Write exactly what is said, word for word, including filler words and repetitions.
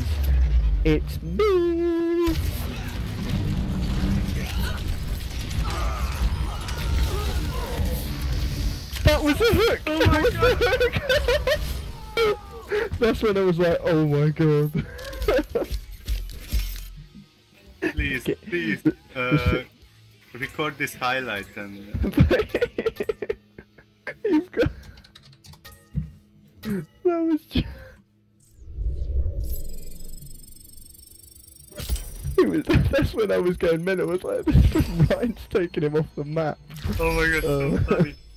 It's me! That was a hook! Oh That my was god! a hook! That's when I was like, oh my god. Please, Okay. please, uh, record this highlight and... You've got... That was just... It was, that's when I was going mental. I was like, Ryan's taking him off the map. Oh my god, so Uh, funny.